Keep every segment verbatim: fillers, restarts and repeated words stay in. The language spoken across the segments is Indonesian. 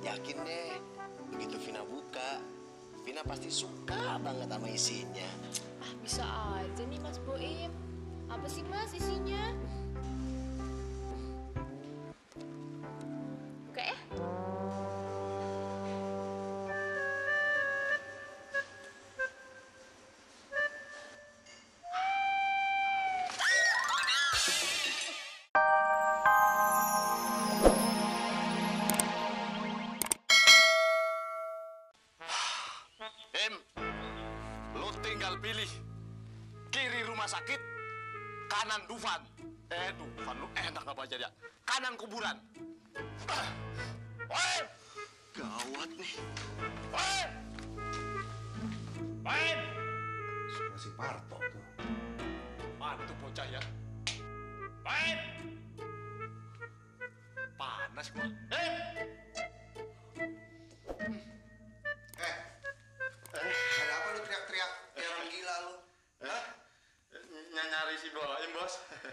Yakin deh, begitu Vina buka, Vina pasti suka banget sama isinya. Ah, bisa aja nih Mas Boim. Apa sih Mas isinya? Buka ya. Em, lo tinggal pilih kiri rumah sakit, kanan Dufan. Eh, Dufan lu enak apa aja dia? Kanan kuburan. Woi, Gawat nih. woi, main. Suka si Parto tuh. Mantu bocah ya. Main. Panas gua. Eh, Eh, ada apa lu teriak-teriak kayak orang gila lu? Hah? nyari si Boim, Bos.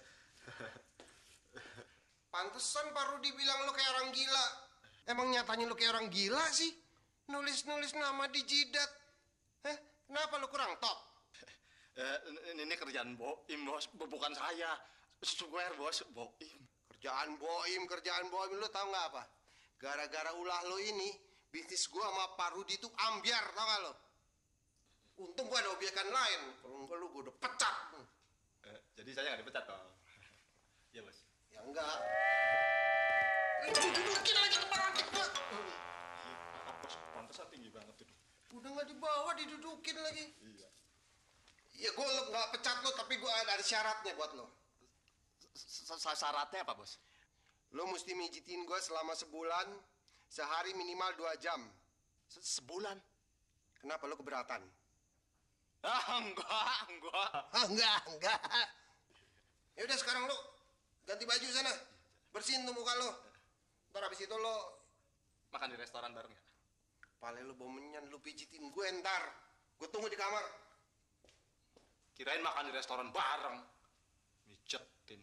Pantesan Pak Rudi bilang lu kayak orang gila. Emang nyatanya lu kayak orang gila sih? Nulis-nulis nama di jidat. Hah? Kenapa lu kurang top? Eh, ini kerjaan Boim, Bos, bukan saya. Swear, Bos, Boim. Kerjaan boim, kerjaan boim, lu tau nggak apa? Gara-gara ulah lu ini, bisnis gua sama Pak Rudi tuh ambiar, tau nggak lo? Untung gua ada obyekan lain. Kalau enggak lu gua udah pecat. Eh, jadi saya nggak dipecat toh? Iya, Bos. Ya enggak. Dudukin lagi kepala gua. Iya, Bos, pantesan tinggi banget itu. Udah nggak dibawa, didudukin lagi. Iya. Ya gua lo nggak pecat lo, tapi gua ada syaratnya buat lo. Syaratnya apa, Bos? Lo mesti mijitin gua selama sebulan, sehari minimal dua jam. Sebulan? Kenapa lo keberatan? Ah, enggak, enggak. Ah, enggak, enggak. Ya udah sekarang lo ganti baju sana, bersihin tuh muka lo. Ntar habis itu lo Makan di restoran bareng ya? pale lo bau menyan, lo pijitin gue ntar. Gue tunggu di kamar. Kirain makan di restoran bareng. Mijetin.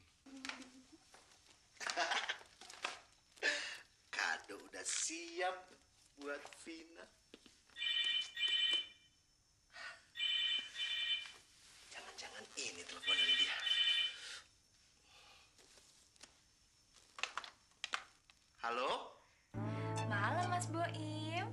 Kado udah siap buat Vina. Jangan-jangan ini telepon dari dia. Halo? Malam Mas Boim.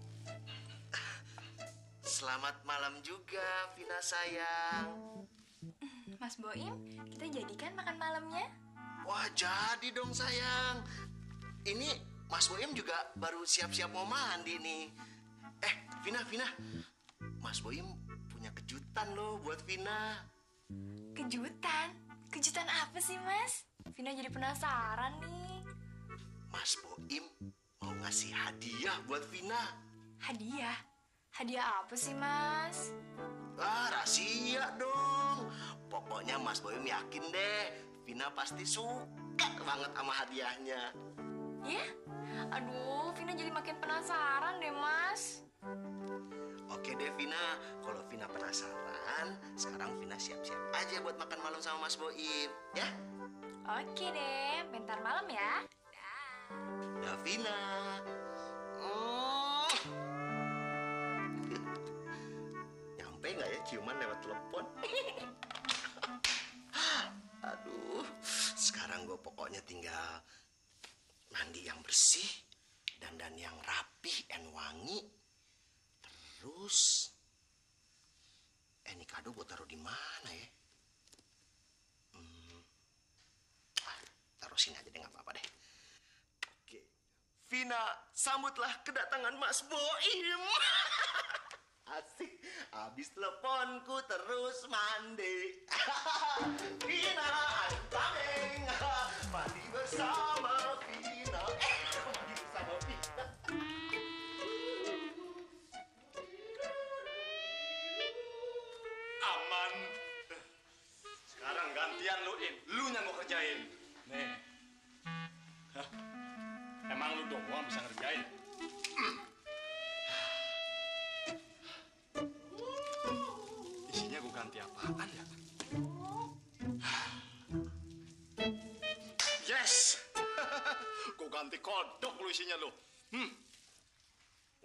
Selamat malam juga, Vina sayang. Mas Boim, kita jadikan makan malamnya? Wah, jadi dong sayang. Ini Mas Boim juga baru siap-siap mau mandi nih. Eh, Vina, Vina. Mas Boim punya kejutan loh buat Vina. Kejutan? Kejutan apa sih Mas? Vina jadi penasaran nih. Mas Boim mau ngasih hadiah buat Vina. Hadiah? Hadiah apa sih Mas? Ah, rahasia dong. Pokoknya Mas Boim yakin deh, Vina pasti suka banget sama hadiahnya. Ya? Aduh, Vina jadi makin penasaran deh Mas. Oke deh Vina, kalau Vina penasaran, sekarang Vina siap-siap aja buat makan malam sama Mas Boim, ya? Oke deh, bentar malam ya. Dah Vina. Mm. Nyampe nggak ya ciuman lewat telepon? Aduh, sekarang gue pokoknya tinggal mandi yang bersih, dandan yang rapih dan wangi. Terus, eh ini kado gue taruh di mana ya? Hmm. Ah, taruh sini aja deh, nggak apa-apa deh. Oke, Vina, sambutlah kedatangan Mas Boim. Asik, habis teleponku terus mandi. Vina, I'm coming. Mandi bersama Vina. Eh, mandi bersama Vina. Aman. Sekarang gantian lu, In. Lu yang gue kerjain. Nih. Hah? Emang lu doang bisa ngerjain? Isinya gue ganti apaan ya? Yes! Gue ganti kodok lu isinya lu. Hmm.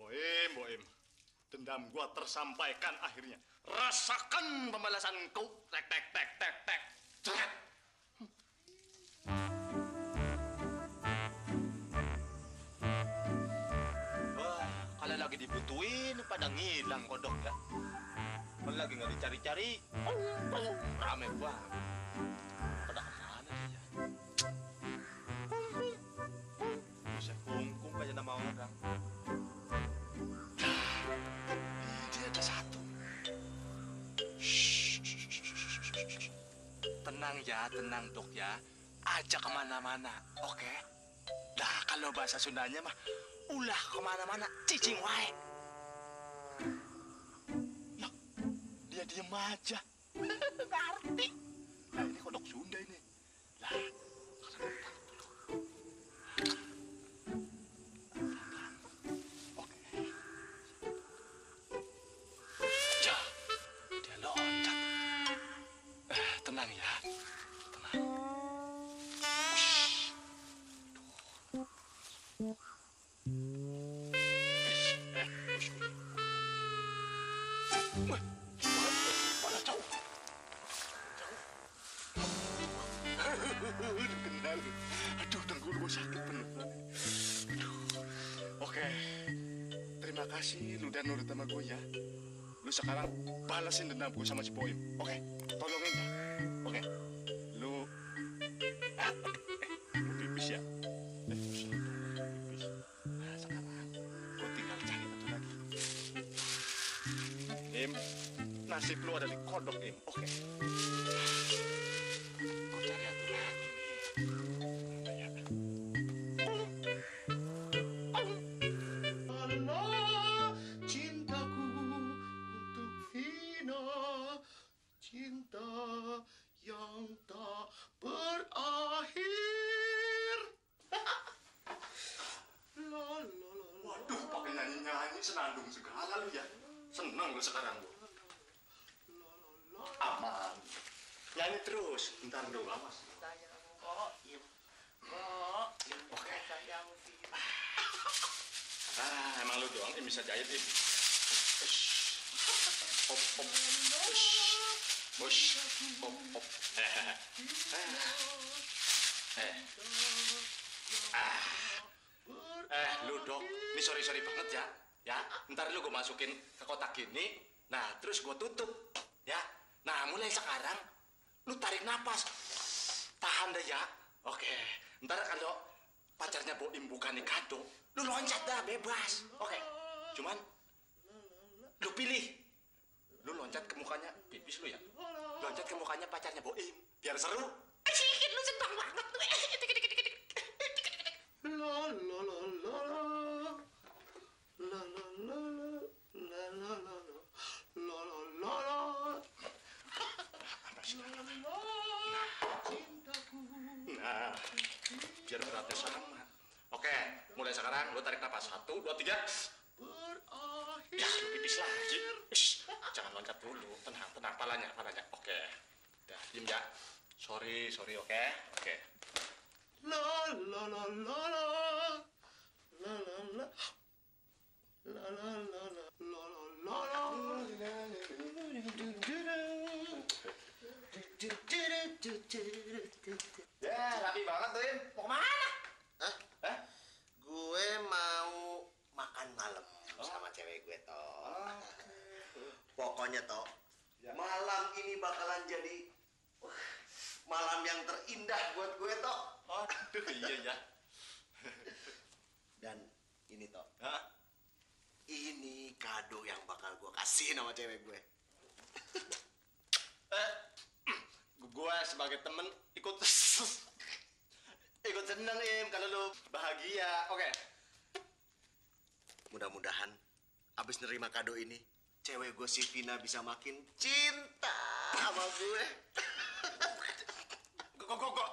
Boim, Boim. Dendam gua tersampaikan akhirnya. Rasakan pembalasanku. Tek, tek, tek, tek, tek. Ceret. Wah, kalau lagi dibutuhin, pada ngilang kodok ya. Kalau lagi nggak dicari-cari, oh, rame banget. Pada kemana dia? Bisa kungkung kayak nama orang. Ini ada satu. Tenang ya, tenang dok ya. Ajak kemana-mana, oke? Nah, kalau bahasa Sundanya mah, ulah kemana-mana, cicing wae. Lah, dia diem aja. Ngerti. Nah, ini kodok Sunda ini. Lah, oke. Ya, dia loncat. Eh, tenang ya. Tenang. Ush. Tuh. Eh, ush. Wah, mana jauh? Jauh. Kenal. Aduh, tenggul gue sakit bener. Aduh. Oke. Terima kasih lu udah nurut sama gue ya. Lu sekarang balasin dendam gue sama si Boim. Oke? Tolongin ya. Oke? Lu... Ah, oke. Eh, lu pipis ya? Eh, pipis. Nah, sekarang gue tinggal cari satu lagi. Im, nasib lu ada di kodok, Im. Oke? Gue cari satu lagi nih. Ya. Allah, cintaku untuk Vina, cinta yang tak berakhir. La, la, la, la. Waduh, pakai nyanyi-nyanyi senandung segala lu ya. Seneng lu sekarang lu. Aman. Nyanyi terus. Ntar lu awas. Oke. Ah, emang lu doang yang bisa jahit, Im. Ush. Hop, hop. Ush. Ush. Hop, hop. Eh. Eh. Ah. Eh, lu dok. Ini sorry-sorry banget ya. Ya, ntar lu gue masukin ke kotak gini. Nah, terus gue tutup. Ya. Nah, mulai sekarang lu tarik napas. Tahan deh ya. Oke. Ntar kalau pacarnya Boim bukan kado, lu loncat dah bebas. Oke. Cuman lu pilih. Lu loncat ke mukanya pipis lu ya. Loncat ke mukanya pacarnya Boim biar seru. Asikin lu senang banget tuh. La, la, la, la, la. La, la, la, la, la, la, la, la. La, la, la, la. Nah, biar beratnya sama. Oke, mulai sekarang lu tarik napas. Satu, dua, tiga. Ya, lu pipis lagi. Ish, jangan loncat dulu. Tenang, tenang. Palanya, palanya. Oke. Udah, diem ya. Sorry, sorry, oke? Oke. La, la, la, la, la. La, la, la. La, la, la, la. La, la, la, Ya, rapi banget tuh, Im. Mau kemana? Hah? Hah? Gue mau makan malam sama cewek gue, Toh. Pokoknya, Toh, malam ini bakalan jadi wah, malam yang terindah buat gue, Toh. Aduh, iya ya. Dan ini, Toh, Hah? ini kado yang bakal gue kasih sama cewek gue. Eh, gue sebagai temen ikut ikut seneng, Im, kalau lu bahagia. Oke. Mudah-mudahan abis nerima kado ini, cewek gue si Vina bisa makin cinta sama gue. Kok kok kok.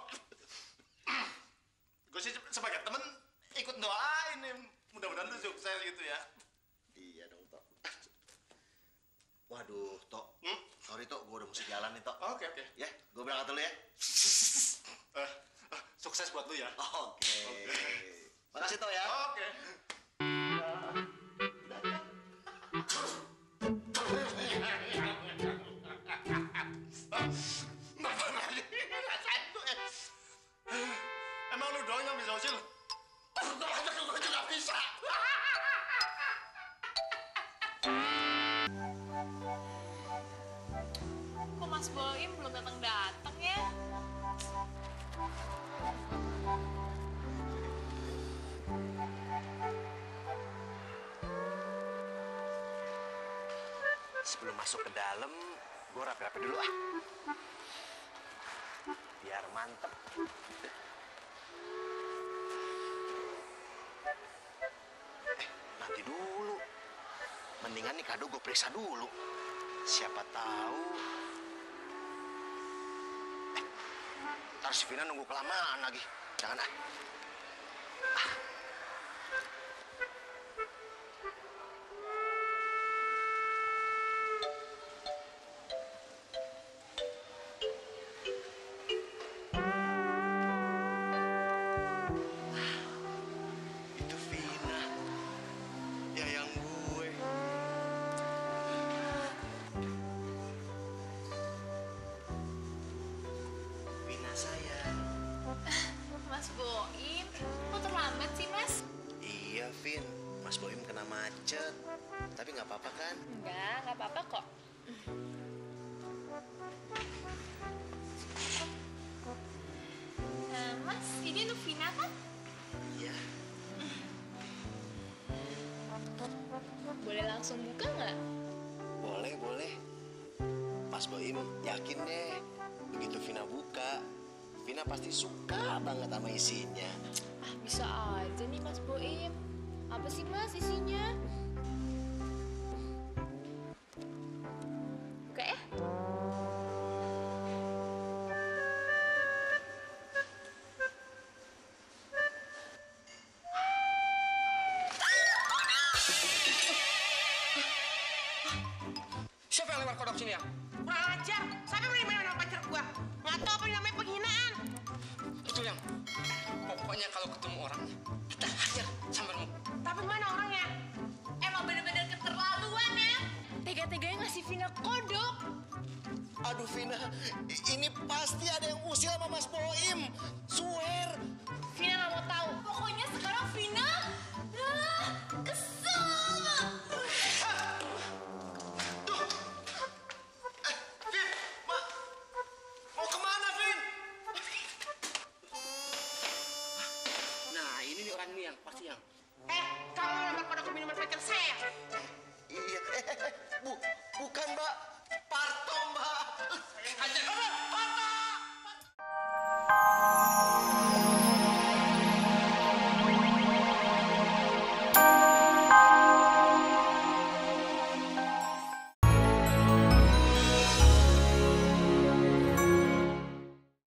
Gue sih sebagai temen ikut doain, Im. Mudah-mudahan lu sukses gitu ya. Iya dong, Tok. Waduh, Tok. Hmm? Sorry, Tok. Gue udah mesti jalan nih, Tok. Oke, oke. Ya, gue berangkat dulu ya. Eh, eh, sukses buat lu ya. Oke. Oke. Makasih, Tok ya. Oke. sebelum masuk ke dalam, gue rapi-rapi dulu ah. Biar mantep. Eh, nanti dulu. Mendingan nih kado gue periksa dulu. Siapa tahu. Eh, ntar si Vina nunggu kelamaan lagi. Jangan ah. Ah. Itu Vina. Yayang gue. Vina sayang. Mas Boim, kok terlambat sih, Mas? Iya, Vin. Mas Boim kena macet. Tapi nggak apa-apa kan? Enggak, nggak apa-apa kok. Nah, Mas, ini untuk Vina kan? Iya. Boleh langsung buka nggak? Boleh, boleh. Mas Boim yakin deh. Begitu Vina buka, Vina pasti suka banget sama isinya. Ah, bisa aja nih Mas Boim. Apa sih Mas isinya? Buka ya? Siapa yang lempar kodok sini ya? Kurang ajar. Siapa yang main sama pacar gua? Nggak tahu apa yang namanya penghinaan. Itu yang pokoknya kalau ketemu orang kita hajar sampai mau. Tapi mana orangnya? Emang bener-bener keterlaluan ya. Tega-teganya ngasih Vina kodok. Aduh Vina, i- ini pasti ada yang usil sama Mas Boim. Swear. Vina nggak mau tahu. Pokoknya sekarang Vina ah, kesel. Vin, ma, mau kemana Vin? Nah ini nih orang ini yang pasti yang. Eh, kalau